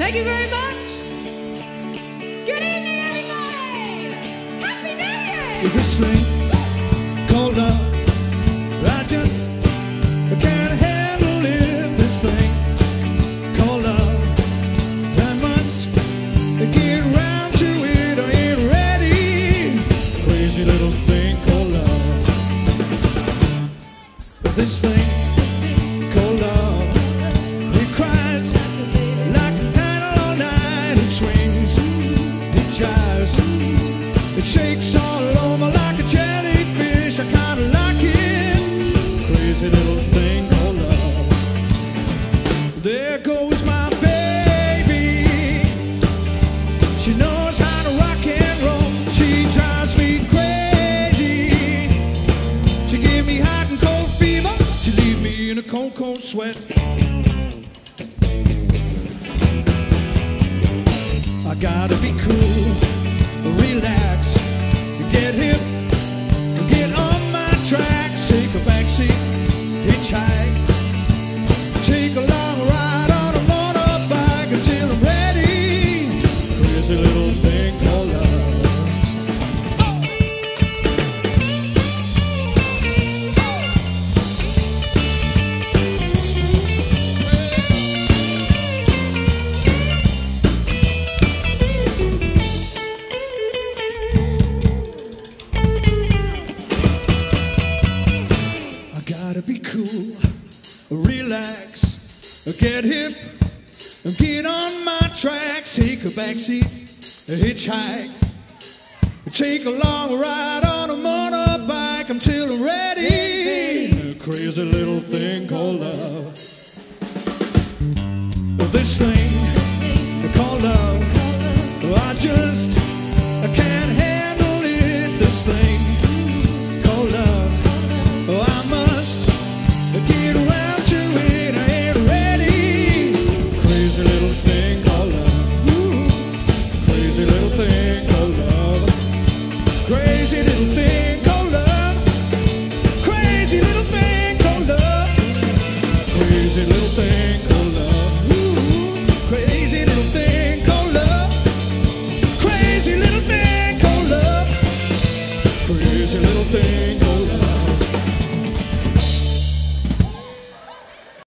Thank you very much. Good evening, everybody. Happy New Year. This thing called love, I just can't handle it. This thing called love, I must get round to it. I ain't ready. Crazy little thing called love. This thing called love, it cries like an idol all night. It swings, it jives, it shakes all over like a jellyfish. I kinda like it. Crazy little thing called love. There goes my baby. She knows how to rock and roll. She drives me crazy. She give me hot and cold fever. She leave me in a cold, cold sweat. I gotta be cool, relax, get hip, get on my tracks, take a backseat, hitchhike, take a long ride on a motorbike until I'm ready. Crazy little thing called love. Gotta be cool, relax, get hip, get on my tracks, take a backseat, hitchhike, take a long ride on a motorbike until I'm ready. A crazy little thing called love. This thing called love, I just can't handle it. This thing called love, I must get around to it. I ain't ready. Crazy little thing called love. Ooh, crazy little thing called love. Crazy little thing called love.